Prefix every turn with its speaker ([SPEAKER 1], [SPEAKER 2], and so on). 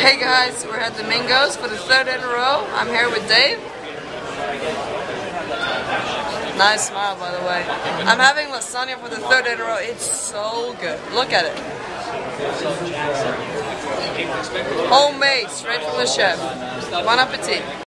[SPEAKER 1] Hey guys, we're at Domingo's for the third in a row. I'm here with Dave. Nice smile, by the way. I'm having lasagna for the third in a row. It's so good. Look at it. Homemade, straight from the chef. Bon appetit.